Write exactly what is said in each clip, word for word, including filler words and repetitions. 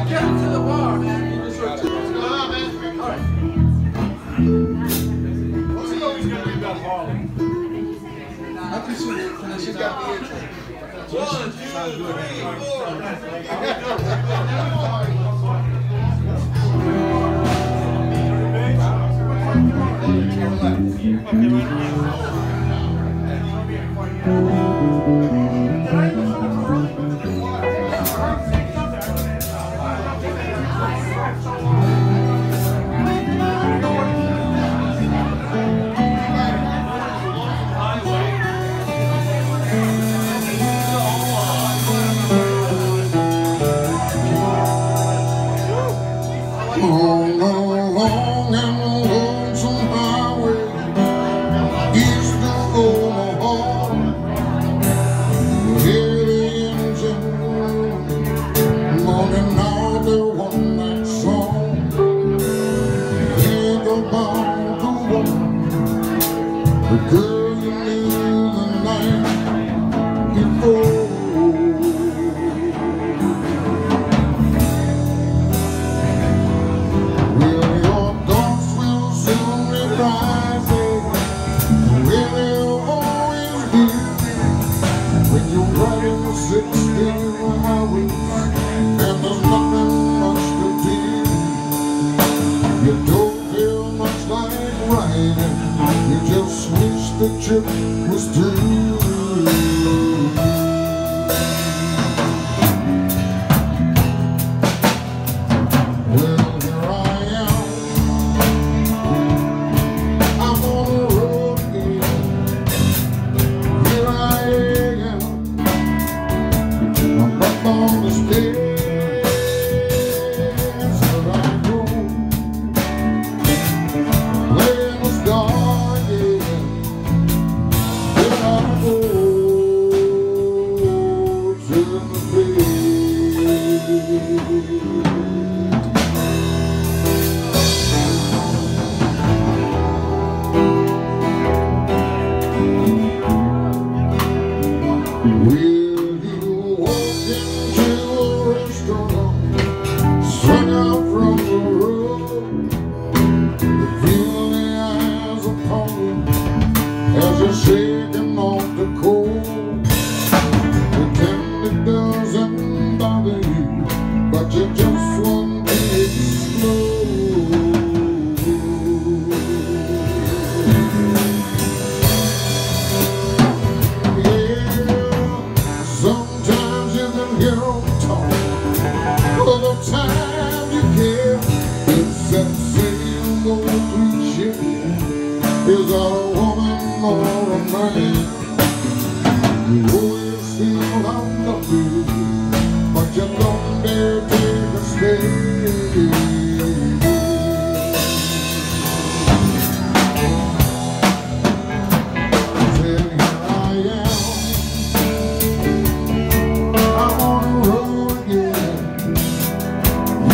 get him to the bar, man. You just sort of What's going on, man? all right. What's he always going to be about Harlem? I think she, she's got the intro. One, two, three, four. On a long and lonesome highway east of Omaha, hear the engine moaning out their one-night song. Think about the woman, the girl you knew the night before. Sixteen highways, and there's nothing much to do. You don't feel much like riding, you just wish the trip was through. Well, here I am, I'm on the road again. Here I am, I'm up on the stairs that I go, playing the star, yeah, then I go to the bed. Swung out from the road, you feel the eyes upon you as you're shaking off the cold. Pretend it doesn't bother you, but you just want to explode. Yeah, sometimes you can hear them talk. Other time you care, it's that same old cliche. Is that a woman or a man? You always feel how lucky, but you don't dare take a step. Well, here I am, I'm on the road again.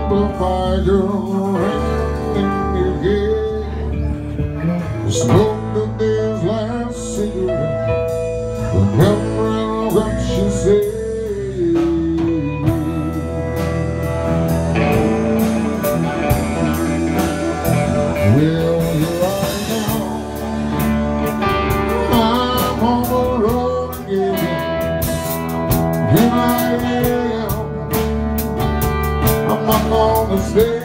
amplifier girl ringing in your head. Smoke the day's last cigarette, remembering what she said. Well, here I am, I'm on the road again. Here I am, I'm not gonna stay.